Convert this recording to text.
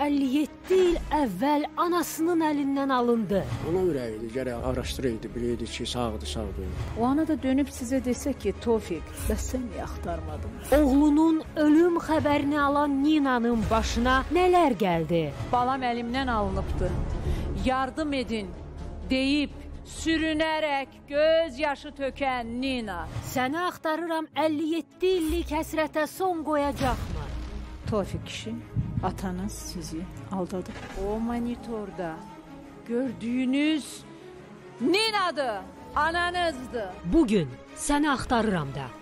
57 il əvvəl anasının əlindən alındı. Ona ürəkli, gərək araşdıraydı, biləydi ki, sağdır. O ana da dönüb sizə desə ki, Tofiq, bəs sən niyə axtarmadın? Oğlunun ölüm xəbərini alan Ninanın başına nələr gəldi? Balam əlimdən alınıbdı, yardım edin deyib, sürünərək göz yaşı tökən Nina. Səni axtarıram 57 illik həsrətə son qoyacaqmı? Tofiq kişi, atanız sizi aldadıb. O monitorda gördüyünüz Nina'dır, ananızdır. Bugün səni axtarıram da.